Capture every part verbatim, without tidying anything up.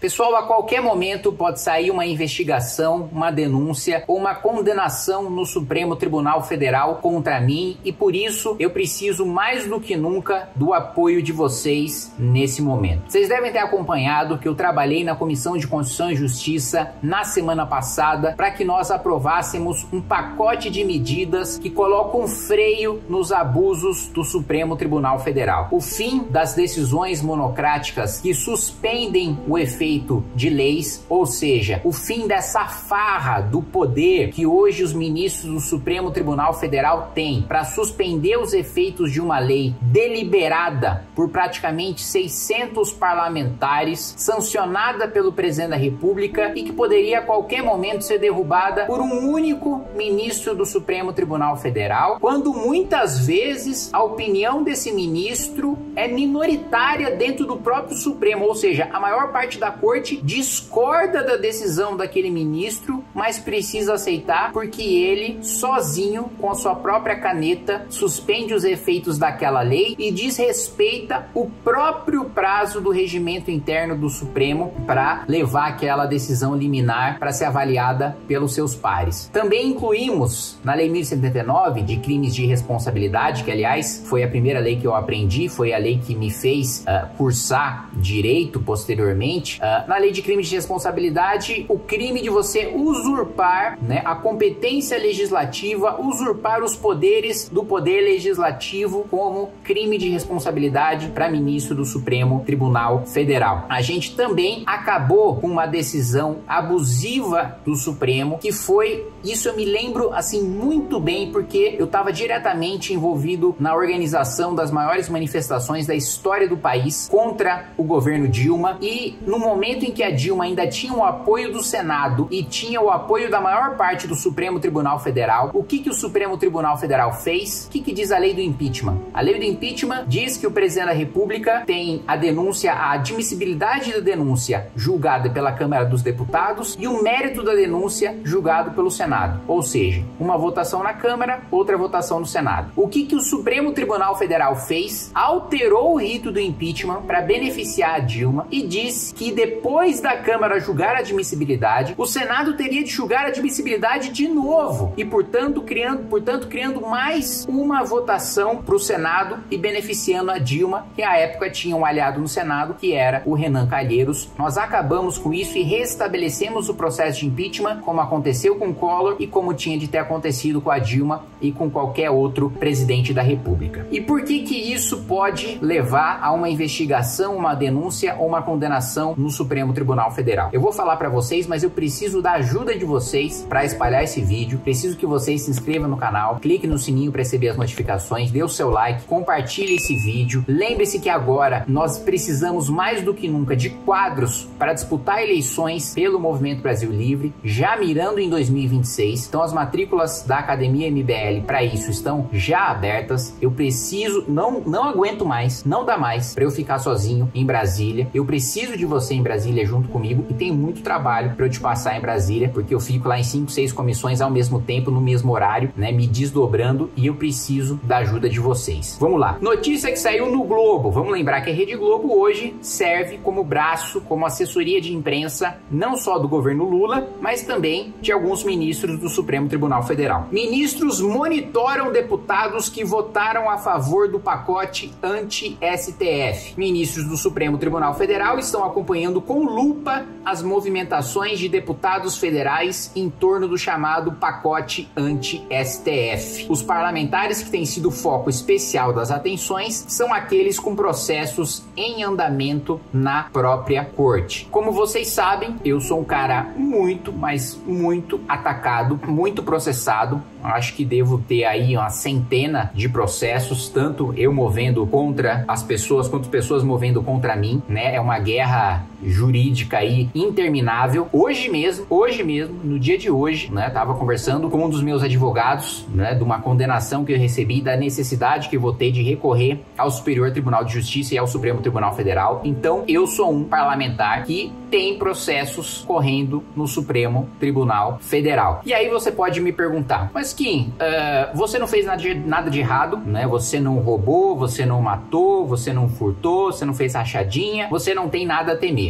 Pessoal, a qualquer momento pode sair uma investigação, uma denúncia ou uma condenação no Supremo Tribunal Federal contra mim e por isso eu preciso mais do que nunca do apoio de vocês nesse momento. Vocês devem ter acompanhado que eu trabalhei na Comissão de Constituição e Justiça na semana passada para que nós aprovássemos um pacote de medidas que colocam freio nos abusos do Supremo Tribunal Federal. O fim das decisões monocráticas que suspendem o efeito de leis, ou seja, o fim dessa farra do poder que hoje os ministros do Supremo Tribunal Federal têm para suspender os efeitos de uma lei deliberada por praticamente seiscentos parlamentares, sancionada pelo presidente da República e que poderia a qualquer momento ser derrubada por um único ministro do Supremo Tribunal Federal, quando muitas vezes a opinião desse ministro é minoritária dentro do próprio Supremo, ou seja, a maior parte da corte discorda da decisão daquele ministro, mas precisa aceitar porque ele, sozinho, com a sua própria caneta, suspende os efeitos daquela lei e desrespeita o próprio prazo do regimento interno do Supremo para levar aquela decisão liminar para ser avaliada pelos seus pares. Também incluímos na Lei mil e setenta e nove de crimes de responsabilidade, que aliás foi a primeira lei que eu aprendi, foi a lei que me fez uh, cursar direito posteriormente. Uh, na lei de crimes de responsabilidade, o crime de você usurpar, né, a competência legislativa, usurpar os poderes do poder legislativo como crime de responsabilidade para ministro do Supremo Tribunal Federal. A gente também acabou com uma decisão abusiva do Supremo, que foi, isso eu me lembro assim muito bem, porque eu estava diretamente envolvido na organização das maiores manifestações da história do país contra o governo Dilma, e no momento em que a Dilma ainda tinha o apoio do Senado e tinha o apoio da maior parte do Supremo Tribunal Federal, o que que o Supremo Tribunal Federal fez? O que que diz a lei do impeachment? A lei do impeachment diz que o presidente da República tem a denúncia, a admissibilidade da denúncia julgada pela Câmara dos Deputados e o mérito da denúncia julgado pelo Senado, ou seja, uma votação na Câmara, outra votação no Senado. O que que o Supremo Tribunal Federal fez? Alterou o rito do impeachment para beneficiar a Dilma e disse que depois da Câmara julgar a admissibilidade, o Senado teria de julgar a admissibilidade de novo e, portanto, criando, portanto, criando mais uma votação para o Senado e beneficiando a Dilma, que à época tinha um aliado no Senado, que era o Renan Calheiros. Nós acabamos com isso e restabelecemos o processo de impeachment, como aconteceu com o Collor e como tinha de ter acontecido com a Dilma e com qualquer outro presidente da República. E por que que isso pode levar a uma investigação, uma denúncia ou uma condenação no Supremo Tribunal Federal? Eu vou falar para vocês, mas eu preciso da ajuda de vocês para espalhar esse vídeo. Preciso que vocês se inscrevam no canal, clique no sininho para receber as notificações, dê o seu like, compartilhe esse vídeo. Lembre-se que agora nós precisamos mais do que nunca de quadros para disputar eleições pelo Movimento Brasil Livre, já mirando em dois mil e vinte e seis. Então as matrículas da Academia M B L para isso estão já abertas. Eu preciso, não, não aguento mais, não dá mais para eu ficar sozinho em Brasília. Eu preciso de você em Brasília junto comigo e tem muito trabalho para eu te passar em Brasília, porque eu fico lá em cinco, seis comissões ao mesmo tempo, no mesmo horário, né, me desdobrando, e eu preciso da ajuda de vocês. Vamos lá. Notícia que saiu no Globo. Vamos lembrar que a Rede Globo hoje serve como braço, como assessoria de imprensa, não só do governo Lula, mas também de alguns ministros do Supremo Tribunal Federal. Ministros monitoram deputados que votaram a favor do pacote anti-S T F. Ministros do Supremo Tribunal Federal estão acompanhando com lupa as movimentações de deputados federais em torno do chamado pacote anti-S T F. Os parlamentares que têm sido foco especial das atenções são aqueles com processos em andamento na própria corte. Como vocês sabem, eu sou um cara muito, mas muito atacado, muito processado. Acho que devo ter aí uma centena de processos, tanto eu movendo contra as pessoas, quanto pessoas movendo contra mim, né? É uma guerra jurídica aí interminável. Hoje mesmo, hoje mesmo, no dia de hoje, né? Tava conversando com um dos meus advogados, né? De uma condenação que eu recebi, da necessidade que eu vou ter de recorrer ao Superior Tribunal de Justiça e ao Supremo Tribunal Federal. Então, eu sou um parlamentar que tem processos correndo no Supremo Tribunal Federal. E aí você pode me perguntar, mas Kim, uh, você não fez nada de, nada de errado, né? Você não roubou, você não matou, você não furtou, você não fez rachadinha, você não tem nada a temer.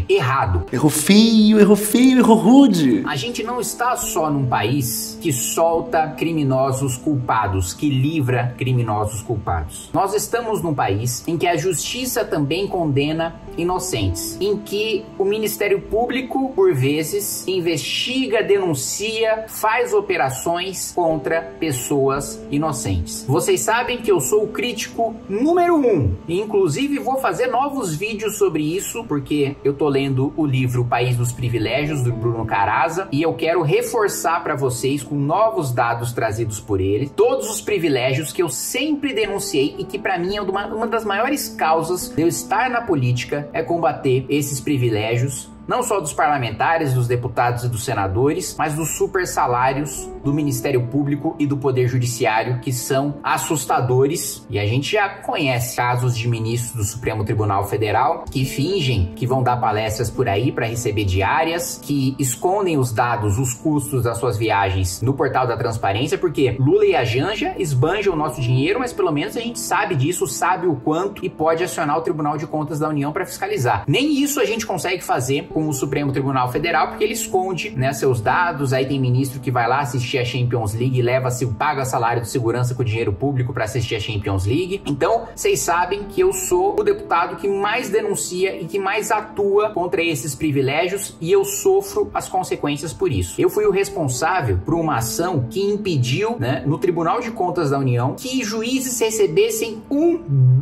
quê? Errado. Errou feio, errou feio, errou rude. A gente não está só num país que solta criminosos culpados, que livra criminosos culpados. Nós estamos num país em que a justiça também condena inocentes, em que o Ministério Público, por vezes, investiga, denuncia, faz operações contra pessoas inocentes. Vocês sabem que eu sou o crítico número um, e inclusive vou fazer novos vídeos sobre isso, porque eu tô lendo o livro O País dos Privilégios, do Bruno Caraza, e eu quero reforçar para vocês, com novos dados trazidos por ele, todos os privilégios que eu sempre denunciei e que para mim é uma, uma das maiores causas de eu estar na política, é combater esses privilégios, não só dos parlamentares, dos deputados e dos senadores, mas dos super salários do Ministério Público e do Poder Judiciário, que são assustadores. E a gente já conhece casos de ministros do Supremo Tribunal Federal que fingem que vão dar palestras por aí para receber diárias, que escondem os dados, os custos das suas viagens no portal da transparência, porque Lula e a Janja esbanjam o nosso dinheiro, mas pelo menos a gente sabe disso, sabe o quanto, e pode acionar o Tribunal de Contas da União para fiscalizar. Nem isso a gente consegue fazer com o Supremo Tribunal Federal, porque ele esconde, né, seus dados. Aí tem ministro que vai lá assistir a Champions League e leva-se, paga salário de segurança com dinheiro público para assistir a Champions League. Então, vocês sabem que eu sou o deputado que mais denuncia e que mais atua contra esses privilégios, e eu sofro as consequências por isso. Eu fui o responsável por uma ação que impediu, né, no Tribunal de Contas da União, que juízes recebessem um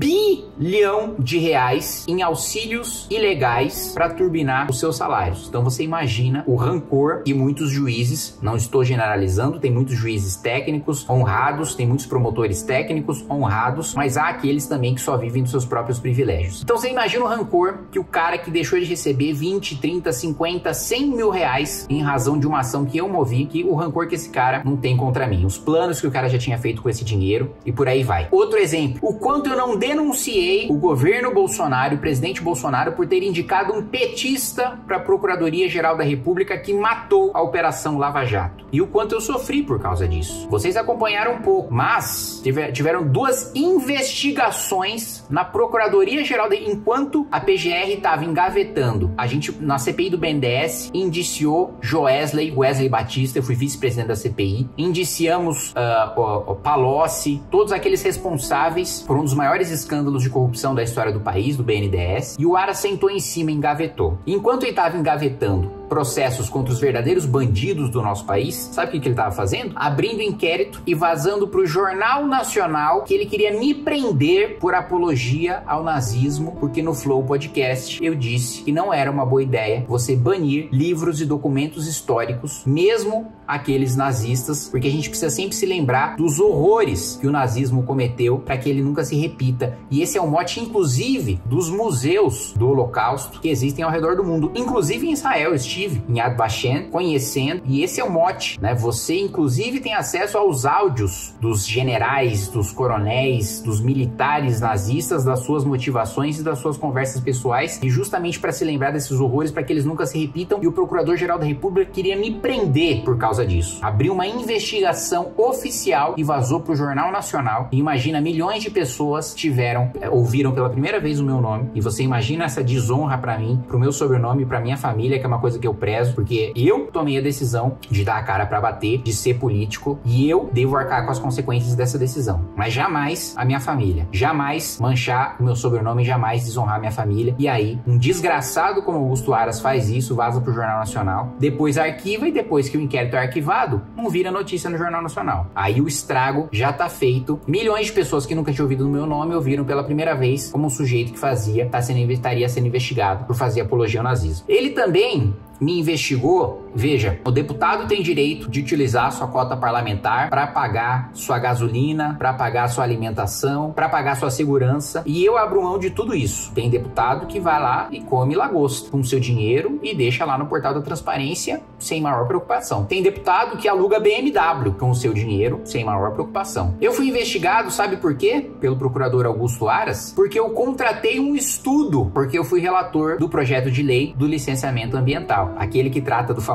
bilhão de reais em auxílios ilegais para turbinar os seus salários. Então você imagina o rancor que muitos juízes, não estou generalizando, tem muitos juízes técnicos honrados, tem muitos promotores técnicos honrados, mas há aqueles também que só vivem dos seus próprios privilégios. Então você imagina o rancor que o cara que deixou de receber vinte, trinta, cinquenta, cem mil reais em razão de uma ação que eu movi, que o rancor que esse cara não tem contra mim, os planos que o cara já tinha feito com esse dinheiro e por aí vai. Outro exemplo, o quanto eu não denunciei o governo Bolsonaro, o presidente Bolsonaro, por ter indicado um petista para a Procuradoria-Geral da República que matou a Operação Lava Jato. E o quanto eu sofri por causa disso. Vocês acompanharam um pouco, mas tiver, tiveram duas investigações na Procuradoria-Geral da enquanto a P G R estava engavetando. A gente, na C P I do B N D E S, indiciou Joesley, Wesley Batista, eu fui vice-presidente da C P I, indiciamos uh, o, o Palocci, todos aqueles responsáveis por um dos maiores escândalos de corrupção da história do país, do B N D E S, e o Aras sentou em cima e engavetou. Enquanto ele estava engavetando processos contra os verdadeiros bandidos do nosso país, sabe o que, que ele estava fazendo? Abrindo inquérito e vazando para o Jornal Nacional que ele queria me prender por apologia ao nazismo, porque no Flow Podcast eu disse que não era uma boa ideia você banir livros e documentos históricos, mesmo aqueles nazistas, porque a gente precisa sempre se lembrar dos horrores que o nazismo cometeu para que ele nunca se repita. E esse é o mote, inclusive, dos museus do Holocausto que existem ao redor do mundo, inclusive em Israel. Eu estive em Yad Vashem conhecendo, e esse é o mote, né? Você inclusive tem acesso aos áudios dos generais, dos coronéis, dos militares nazistas, das suas motivações e das suas conversas pessoais, e justamente para se lembrar desses horrores, para que eles nunca se repitam. E o Procurador-Geral da República queria me prender por causa disso. Abriu uma investigação oficial e vazou para o Jornal Nacional. E imagina, milhões de pessoas tiveram, ouviram pela primeira vez o meu nome, e você imagina essa desonra para mim, pro meu sobrenome, para minha família, que é uma coisa que eu prezo, porque eu tomei a decisão de dar a cara para bater, de ser político, e eu devo arcar com as consequências dessa decisão. Mas jamais a minha família, jamais manchar o meu sobrenome, jamais desonrar a minha família. E aí, um desgraçado como Augusto Aras faz isso, vaza pro Jornal Nacional, depois arquiva, e depois que o inquérito é arquivado, não vira notícia no Jornal Nacional. Aí o estrago já tá feito. Milhões de pessoas que nunca tinham ouvido o meu nome ouviram pela primeira vez como um sujeito que fazia, tá sendo, estaria sendo investigado por fazer apologia ao nazismo. Ele também me investigou. Veja, o deputado tem direito de utilizar sua cota parlamentar para pagar sua gasolina, para pagar sua alimentação, para pagar sua segurança, e eu abro mão de tudo isso. Tem deputado que vai lá e come lagosta com seu dinheiro e deixa lá no portal da transparência sem maior preocupação. Tem deputado que aluga B M W com o seu dinheiro sem maior preocupação. Eu fui investigado, sabe por quê? Pelo procurador Augusto Aras, porque eu contratei um estudo, porque eu fui relator do projeto de lei do licenciamento ambiental, aquele que trata do famoso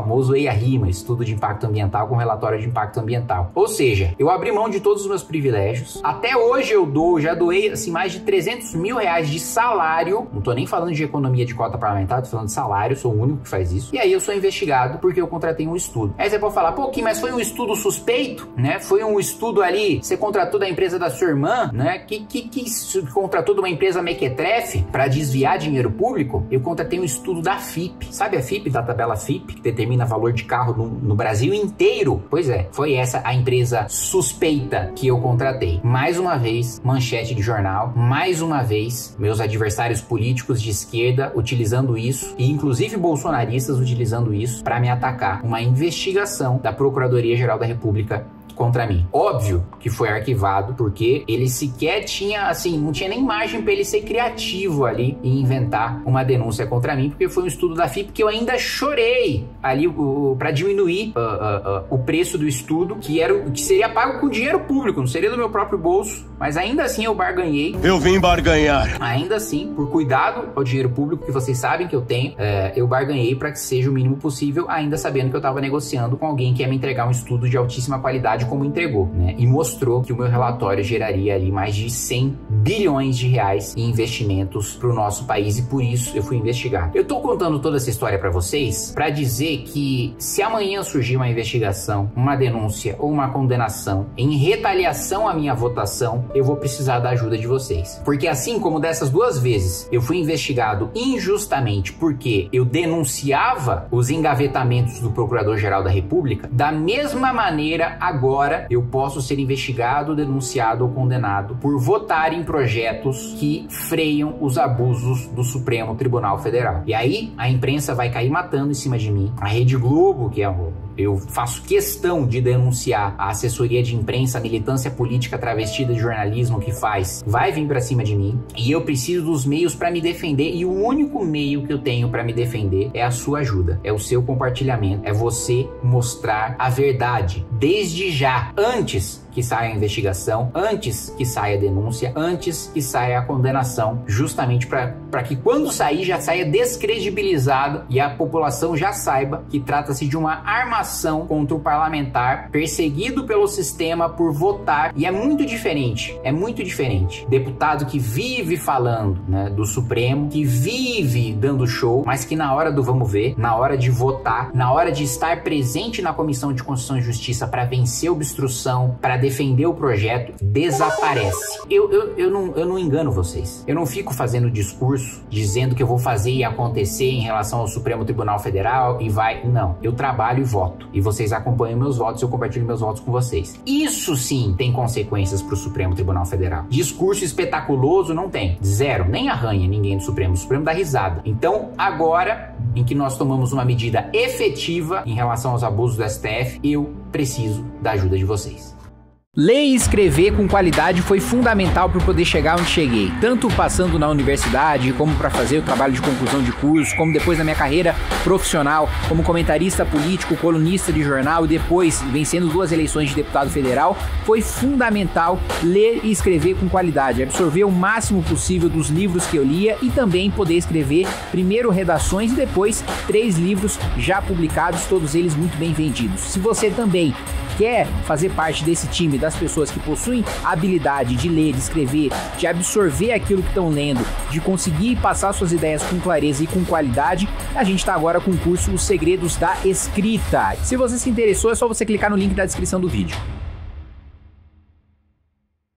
famoso E I A RIMA, Estudo de Impacto Ambiental com Relatório de Impacto Ambiental. Ou seja, eu abri mão de todos os meus privilégios. Até hoje eu dou, já doei assim, mais de trezentos mil reais de salário. Não tô nem falando de economia de cota parlamentar, tô falando de salário, sou o único que faz isso. E aí eu sou investigado porque eu contratei um estudo. Aí você pode falar, pô, Kim, mas foi um estudo suspeito, né? Foi um estudo ali, você contratou da empresa da sua irmã, né? Que, que, que contratou de uma empresa mequetrefe para desviar dinheiro público? Eu contratei um estudo da F I P. Sabe a F I P, da tabela F I P, que determina valor de carro no, no Brasil inteiro? Pois é, foi essa a empresa suspeita que eu contratei. Mais uma vez, manchete de jornal, mais uma vez, meus adversários políticos de esquerda utilizando isso, e inclusive bolsonaristas utilizando isso para me atacar. Uma investigação da Procuradoria-Geral da República contra mim. Óbvio que foi arquivado, porque ele sequer tinha, assim, não tinha nem margem para ele ser criativo ali e inventar uma denúncia contra mim, porque foi um estudo da F I P que eu ainda chorei ali para diminuir uh, uh, uh, o preço do estudo, que era que seria pago com dinheiro público, não seria do meu próprio bolso, mas ainda assim eu barganhei. Eu vim barganhar. Ainda assim, por cuidado ao dinheiro público que vocês sabem que eu tenho, é, eu barganhei para que seja o mínimo possível, ainda sabendo que eu estava negociando com alguém que ia me entregar um estudo de altíssima qualidade, como entregou, né? E mostrou que o meu relatório geraria ali mais de cem bilhões de reais em investimentos para o nosso país, e por isso eu fui investigado. Eu tô contando toda essa história para vocês para dizer que se amanhã surgir uma investigação, uma denúncia ou uma condenação em retaliação à minha votação, eu vou precisar da ajuda de vocês. Porque assim como dessas duas vezes eu fui investigado injustamente porque eu denunciava os engavetamentos do Procurador-Geral da República, da mesma maneira agora eu posso ser investigado, denunciado ou condenado por votar em projetos que freiam os abusos do Supremo Tribunal Federal. E aí a imprensa vai cair matando em cima de mim. A Rede Globo, que é o eu faço questão de denunciar a assessoria de imprensa, a militância política travestida de jornalismo que faz, vai vir pra cima de mim, e eu preciso dos meios pra me defender, e o único meio que eu tenho pra me defender é a sua ajuda, é o seu compartilhamento, é você mostrar a verdade, desde já, antes que saia a investigação, antes que saia a denúncia, antes que saia a condenação, justamente para que quando sair já saia descredibilizado e a população já saiba que trata-se de uma armação contra o parlamentar perseguido pelo sistema por votar. E é muito diferente, é muito diferente. Deputado que vive falando, né, do Supremo, que vive dando show, mas que na hora do vamos ver, na hora de votar, na hora de estar presente na Comissão de Constituição e Justiça para vencer a obstrução, para defender o projeto, desaparece. Eu, eu, eu, não, eu não engano vocês. Eu não fico fazendo discurso dizendo que eu vou fazer e acontecer em relação ao Supremo Tribunal Federal e vai... Não. Eu trabalho e voto. E vocês acompanham meus votos, eu compartilho meus votos com vocês. Isso sim tem consequências para o Supremo Tribunal Federal. Discurso espetaculoso não tem. Zero. Nem arranha ninguém do Supremo. O Supremo dá risada. Então, agora, em que nós tomamos uma medida efetiva em relação aos abusos do S T F, eu preciso da ajuda de vocês. Ler e escrever com qualidade foi fundamental para poder chegar onde cheguei, tanto passando na universidade, como para fazer o trabalho de conclusão de curso, como depois na minha carreira profissional, como comentarista político, colunista de jornal e depois vencendo duas eleições de deputado federal. Foi fundamental ler e escrever com qualidade, absorver o máximo possível dos livros que eu lia e também poder escrever primeiro redações e depois três livros já publicados, todos eles muito bem vendidos. Se você também quer fazer parte desse time das pessoas que possuem a habilidade de ler, de escrever, de absorver aquilo que estão lendo, de conseguir passar suas ideias com clareza e com qualidade, a gente está agora com o curso Os Segredos da Escrita. Se você se interessou, é só você clicar no link da descrição do vídeo.